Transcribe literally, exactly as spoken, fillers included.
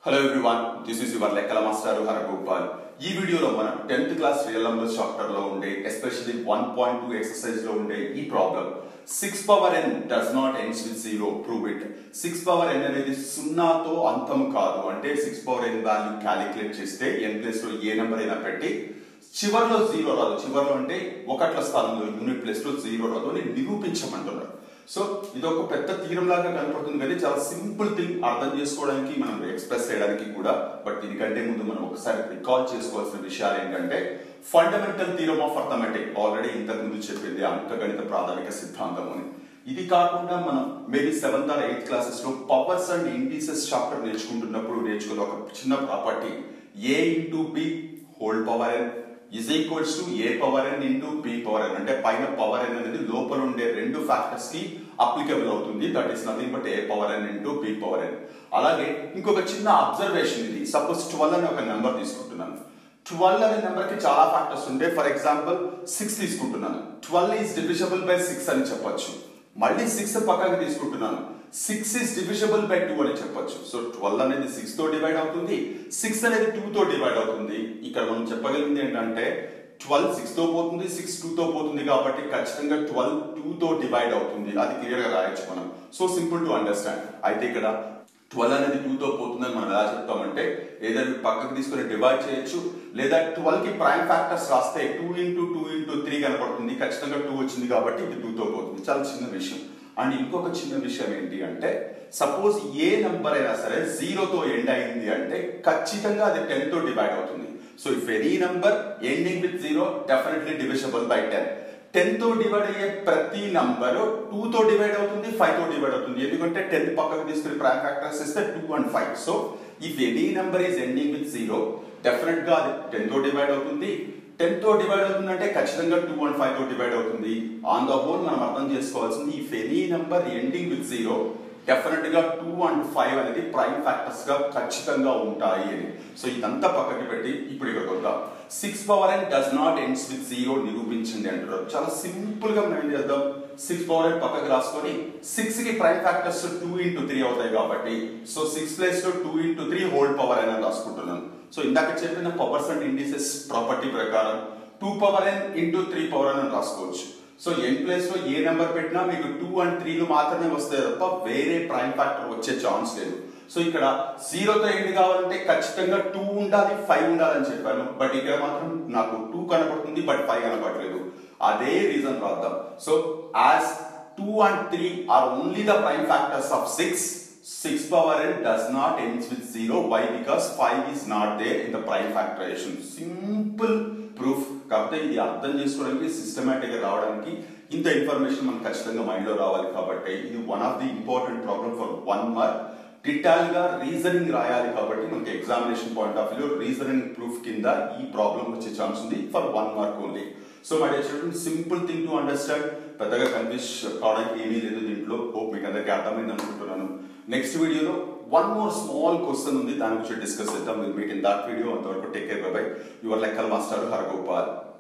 Hello everyone, this is your Lekkala Master Haragopal. ఈ వీడియోలో మనం tenth class real numbers chapter లో ఉండే especially one point two exercise లో ఉండే ఈ problem six power n does not ends with zero, prove it. six power n అనేది సున్నాతో అంతం కాదు అంటే six power n value calculate చేస్తే n ప్లేస్ లో ఏ నంబర్ అయినా పెట్టి చివర్లో జీరో రాదు. చివర్లో అంటే ఒకట్ల స్థానంలో యూనిట్ ప్లేస్ లో జీరో రాదు అని నిరూపించమంటున్నారు. సో ఇది ఒక పెద్ద తీరం లాగా కనపడుతుంది కానీ చాలా సింపుల్ థింగ్, అర్థం చేసుకోవడానికి మనం ఎక్స్ప్రెస్ చేయడానికి కూడా. బట్ దీనికంటే ముందు మనం ఒకసారి రికాల్ చేసుకోవాల్సిన విషయాలు ఏంటంటే fundamental theorem of arithmetic already ఇంతకు ముందు చెప్పింది అంకగణిత ప్రాథమిక సిద్ధాంతం అని. ఇది కాకుండా మనం maybe seventh or eighth classes లో పవర్స్ అండ్ ఇండిసెస్ చాప్టర్ నేర్చుకుంటున్నప్పుడు నేర్చుకున్న ఒక చిన్న property a into b whole power n is equals to a power n into b power n అంటే పైన పవర్ n అనేది లోపల ఉండే రెండు ఫ్యాక్టర్స్ కి అప్లికబుల్ అవుతుంది. That is nothing but a power n into b power n. అలాగే ఇంకొక చిన్న అబ్జర్వేషన్, ఇది సపోజ్ ట్వెల్వ్ అనే ఒక నెంబర్ తీసుకుంటున్నాను. ట్వెల్వ్ అనే నెంబర్ కి చాలా ఫ్యాక్టర్స్ ఉంటాయి. ఫర్ ఎగ్జాంపుల్ సిక్స్ తీసుకుంటున్నాను, twelve is divisible by six అని చెప్పొచ్చు. మళ్ళీ సిక్స్ పక్కకి తీసుకుంటున్నాను, six is divisible by two అని చెప్పొచ్చు. సో ట్వెల్వ్ అనేది సిక్స్ తో డివైడ్ అవుతుంది, సిక్స్ అనేది టూ తో డివైడ్ అవుతుంది. ఇక్కడ మనం చెప్పగలిగింది ఏంటంటే ట్వెల్వ్ సిక్స్ తో పోతుంది, సిక్స్ టూ తో పోతుంది కాబట్టి ఖచ్చితంగా ట్వెల్వ్ టూ తో డివైడ్ అవుతుంది. అది క్లియర్ గా రాయొచ్చు మనం. So simple to understand. అయితే ఇక్కడ ట్వెల్వ్ అనేది టూ తో పోతుందని మనం ఎలా చెప్తామంటే ఏదైనా పక్కకు తీసుకుని డివైడ్ చేయొచ్చు, లేదా ట్వెల్వ్ కి ప్రైమ్ ఫ్యాక్టర్స్ రాస్తే two into two into three కనపడుతుంది. ఖచ్చితంగా టూ వచ్చింది కాబట్టి ఇది టూ తో పోతుంది. చాలా చిన్న విషయం. అండ్ ఇంకొక చిన్న విషయం ఏంటి అంటే సపోజ్ ఏ నంబర్ అయినా సరే జీరోతో ఎండ్ అయింది అంటే ఖచ్చితంగా అది టెన్ తో డివైడ్ అవుతుంది. So if any number ending with zero definitely divisible by ten. Ten తో డివైడ్ అయ్యే ప్రతి నంబర్ టూ తో డివైడ్ అవుతుంది, ఫైవ్ తో డివైడ్ అవుతుంది. ఎందుకంటే టెన్ పక్కకు తీసుకుని ప్రైమ్ ఫ్యాక్టర్స్ ఇస్తే two and five. So if any number is ending with zero definite గా అది టెన్ తో డివైడ్ అవుతుంది. టెన్ తో డివైడ్ అవుతుందంటే ఖచ్చితంగా టూ అండ్ ఫైవ్ తో డివైడ్ అవుతుంది. ఆన్ ద హోల్ మనం అర్థం చేసుకోవాల్సింది if any number ending with zero definite గా టూ అండ్ ఫైవ్ అనేది ప్రైమ్ ఫ్యాక్టర్స్ గా ఖచ్చితంగా ఉంటాయి అని. సో ఇదంతా పక్కకి పెట్టి ఇప్పుడు ఇక్కడికి వద్దాం. Six power n does not ends with zero నిరూపించండి అంటారు. చాలా సింపుల్ గా మనం ఏం చేద్దాం, సిక్స్ పవర్ ఎన్ పక్కకి రాసుకొని సిక్స్ కి prime factors two into three అవుతాయి కాబట్టి సో సిక్స్ ప్లేస్ లో two into three whole power n అని రాసుకుంటున్నాను. సో ఇందాక చెప్పిన పవర్స్ అండ్ ఇండిసెస్ ప్రాపర్టీ ప్రకారం two power n into three power n అని రాసుకోవచ్చు. సో ఎన్ ప్లేస్ లో ఏ నెంబర్ పెట్టినా మీకు టూ అండ్ త్రీలు మాత్రమే వస్తాయి తప్ప వేరే ప్రైమ్ ఫ్యాక్టర్ వచ్చే ఛాన్స్ లేదు. సో ఇక్కడ జీరోతో ఎండ్ కావాలంటే ఖచ్చితంగా టూ ఉండాలి, ఫైవ్ ఉండాలని చెప్పాను. బట్ ఇక్కడ మాత్రం నాకు టూ కనపడుతుంది బట్ ఫైవ్ కనపడలేదు. అదే రీజన్ రాద్దాం. So as two and three are only the prime factors of six, six power n does not ends with zero. Why? Because five is not there in the prime factorization. Simple proof. కాబట్టి ఇది అర్థం చేసుకోవడానికి systematic గా రావడానికి ఇంత information మనకు ఖచ్చితంగా mind లో రావాలి. కాబట్టి ఇది one of the important problem for one mark. Detail గా రీజనింగ్ రాయాలి కాబట్టి మనకి examination point of view reasoning proof కింద ఈ ప్రాబ్లం వచ్చే ఛాన్స్ ఉంది for one mark only. So my dear student, simple thing to understand. పెద్దగా కన్ఫ్యూజ్ కావడానికి ఏమీ లేదు దీంట్లో. హోప్ మీకు అందరికీ అర్థమైంది అనుకుంటున్నాను. నెక్స్ట్ వీడియోలో వన్ మోర్ స్మాల్ క్వశ్చన్ ఉంది, దాని గురించి డిస్కస్ చేద్దాం. Will meet in that video. అంతవరకు take care, bye bye. Your లెక్కల మాస్టర్ హరగోపాల్.